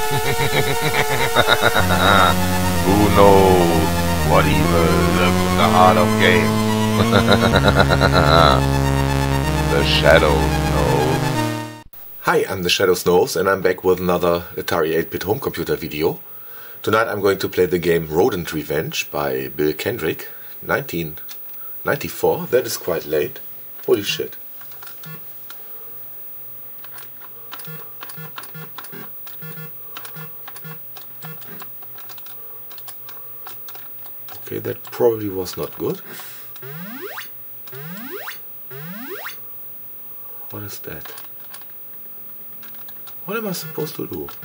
Who knows what evil lurks in the heart of games? The Shadow knows. Hi, I'm the Shadow Snows, and I'm back with another Atari 8-bit home computer video. Tonight I'm going to play the game Rodent Revenge by Bill Kendrick, 1994. That is quite late. Holy shit. Okay, that probably was not good. What is that? What am I supposed to do?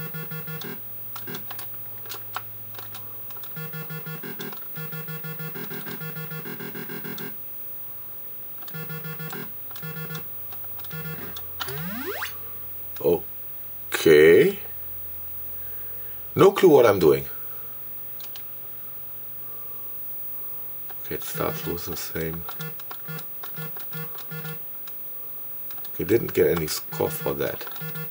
Okay. No clue what I'm doing. Okay, it starts with the same. Okay, didn't get any score for that.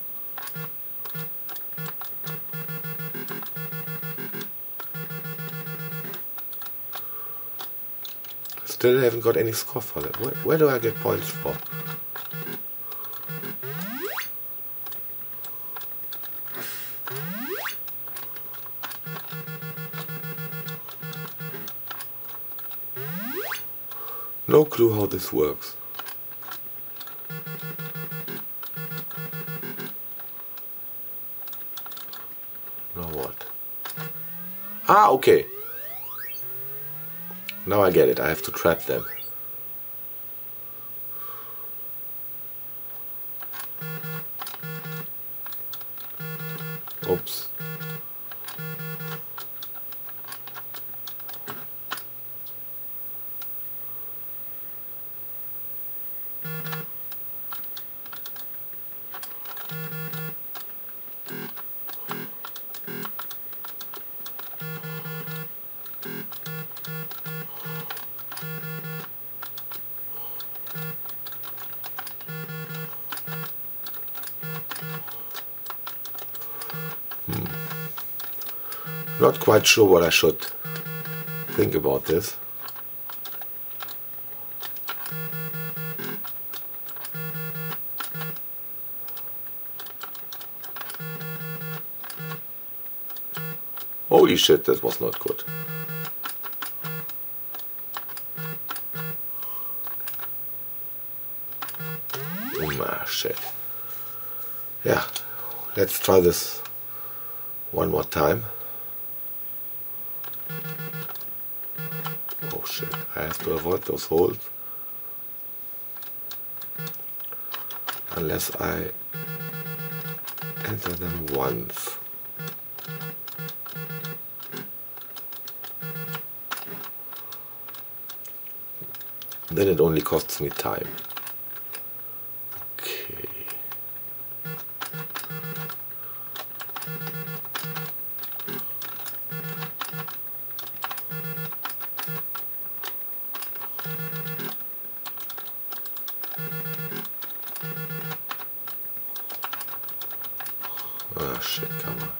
Still haven't got any score for that. Where do I get points for? No clue how this works. Now what? Ah, okay. Now I get it. I have to trap them. Oops. Not quite sure what I should think about this. Holy shit, that was not good. Ah, shit. Yeah, let's try this one more time. Oh shit, I have to avoid those holes. Unless I enter them once. Then it only costs me time. Okay. Ah, shit, come on.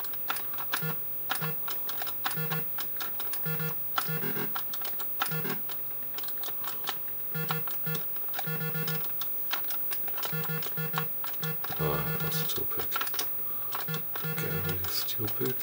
Ah, that's stupid. Again, really stupid.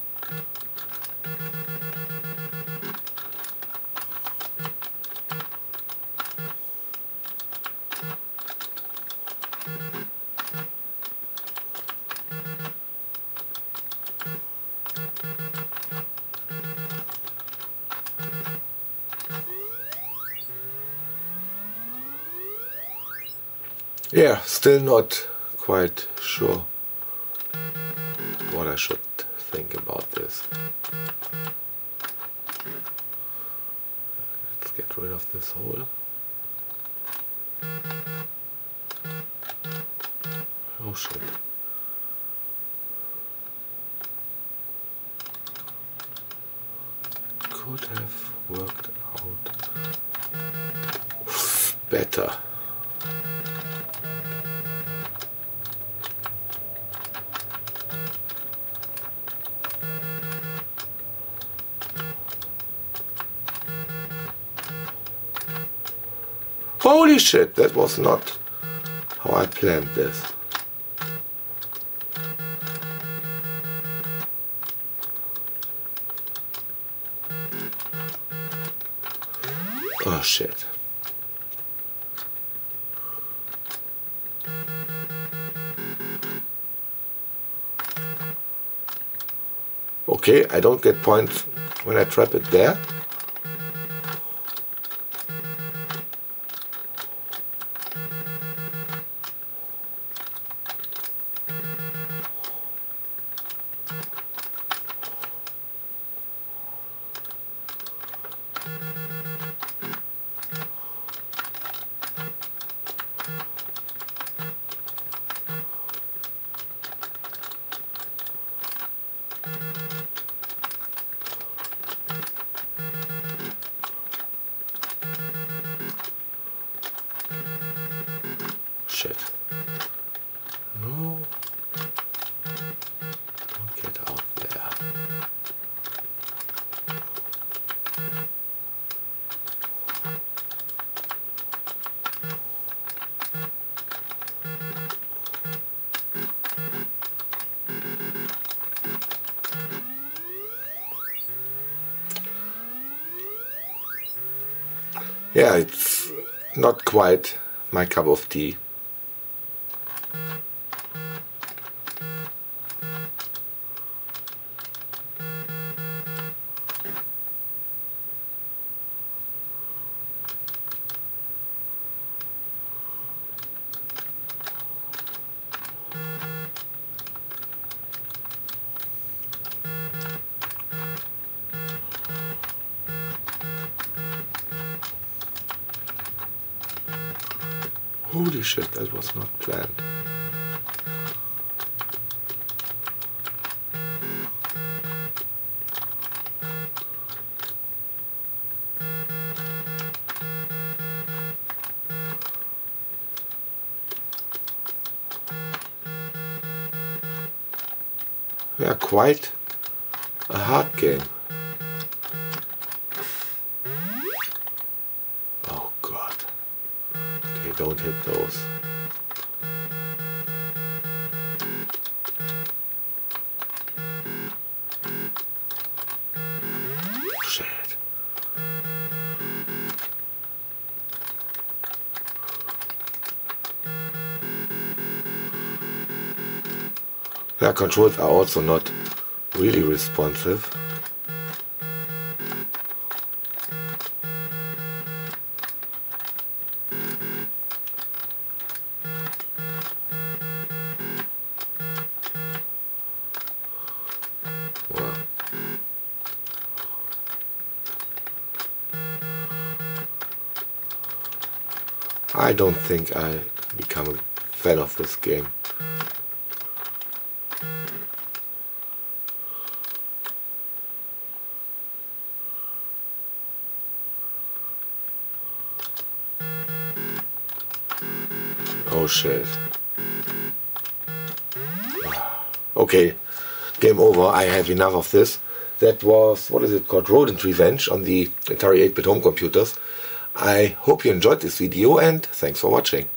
Yeah, still not quite sure what I should think about this. Let's get rid of this hole. Oh shit. It could have worked out better. Holy shit, that was not how I planned this. Oh shit. Okay, I don't get points when I trap it there. Shit. No. Don't get out there. Yeah, it's not quite my cup of tea. Holy shit, that was not planned. Yeah, quite a hard game. Oh god. Okay, don't hit those. Shit. Yeah, controls are also not really responsive. Well. I don't think I become a fan of this game. Oh shit. Okay, game over. I have enough of this. That was, what is it called? Rodent Revenge on the Atari 8-bit home computers. I hope you enjoyed this video and thanks for watching.